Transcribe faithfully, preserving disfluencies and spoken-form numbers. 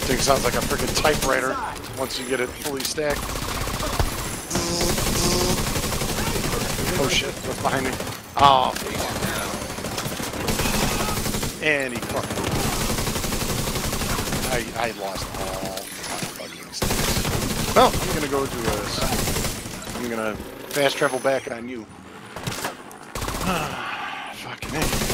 Thing sounds like a freaking typewriter once you get it fully stacked. Oh shit, what's behind me? Oh, and he fucking. I, I lost all my fucking stats. Well, I'm gonna go to a. I'm gonna fast travel back on you. Fucking A.